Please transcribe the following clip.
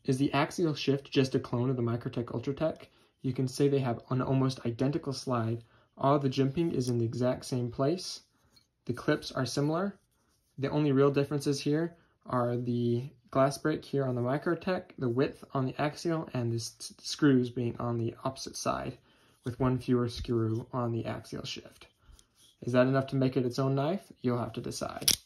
Is the Axial shift just a clone of the Microtech Ultratech? You can say they have an almost identical slide. All the jimping is in the exact same place. The clips are similar. The only real differences here are the glass break here on the Microtech, the width on the Axial, and the screws being on the opposite side, with one fewer screw on the Axial shift. Is that enough to make it its own knife? You'll have to decide.